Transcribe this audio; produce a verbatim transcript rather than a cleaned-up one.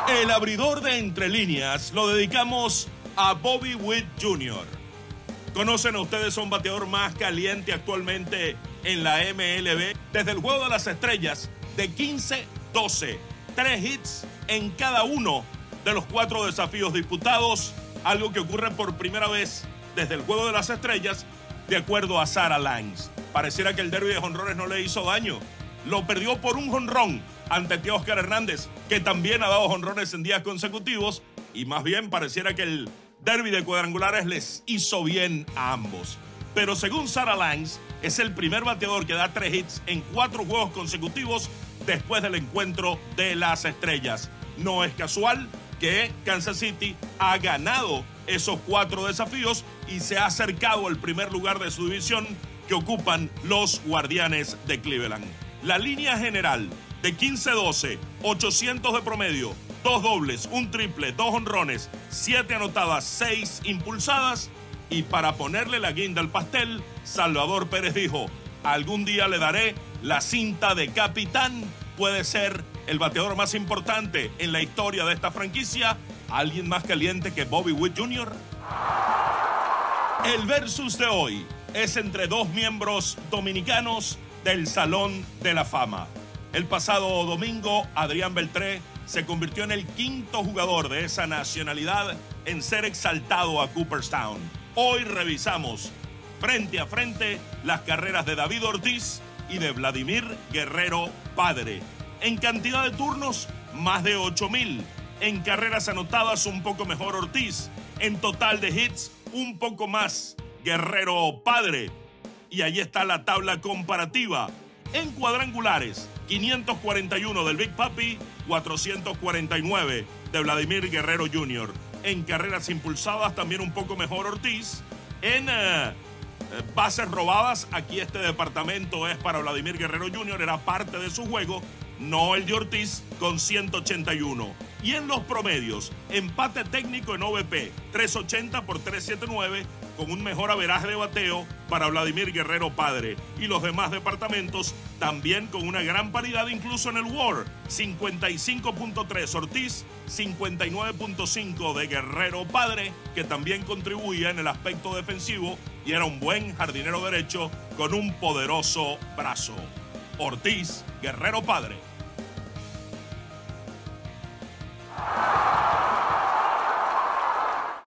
El abridor de entre líneas lo dedicamos a Bobby Witt junior ¿Conocen ustedes a un bateador más caliente actualmente en la M L B? Desde el Juego de las Estrellas, de quince doce, tres hits en cada uno de los cuatro desafíos disputados, algo que ocurre por primera vez desde el Juego de las Estrellas, de acuerdo a Sarah Langs. Pareciera que el derbi de jonrones no le hizo daño. Lo perdió por un jonrón ante Teóscar Hernández, que también ha dado jonrones en días consecutivos, y más bien pareciera que el derbi de cuadrangulares les hizo bien a ambos. Pero según Sarah Langs, es el primer bateador que da tres hits en cuatro juegos consecutivos después del encuentro de las estrellas. No es casual que Kansas City ha ganado esos cuatro desafíos y se ha acercado al primer lugar de su división, que ocupan los Guardianes de Cleveland. La línea general de quince doce, ochocientos de promedio, dos dobles, un triple, dos honrones, siete anotadas, seis impulsadas. Y para ponerle la guinda al pastel, Salvador Pérez dijo: algún día le daré la cinta de capitán. Puede ser el bateador más importante en la historia de esta franquicia. ¿Alguien más caliente que Bobby Witt junior? El versus de hoy es entre dos miembros dominicanos del Salón de la Fama. El pasado domingo, Adrián Beltré se convirtió en el quinto jugador de esa nacionalidad en ser exaltado a Cooperstown. Hoy revisamos frente a frente las carreras de David Ortiz y de Vladimir Guerrero padre. En cantidad de turnos, más de ocho mil. En carreras anotadas, un poco mejor Ortiz. En total de hits, un poco más Guerrero padre. Y ahí está la tabla comparativa. En cuadrangulares, quinientos cuarenta y uno del Big Papi, cuatrocientos cuarenta y nueve de Vladimir Guerrero junior En carreras impulsadas, también un poco mejor Ortiz. En uh, bases robadas, aquí este departamento es para Vladimir Guerrero junior Era parte de su juego, no el de Ortiz, con ciento ochenta y uno. Y en los promedios, empate técnico en O V P, trescientos ochenta por trescientos setenta y nueve, con un mejor averaje de bateo para Vladimir Guerrero padre. Y los demás departamentos también con una gran paridad, incluso en el W A R. cincuenta y cinco punto tres Ortiz, cincuenta y nueve punto cinco de Guerrero padre, que también contribuía en el aspecto defensivo y era un buen jardinero derecho con un poderoso brazo. Ortiz, Guerrero padre.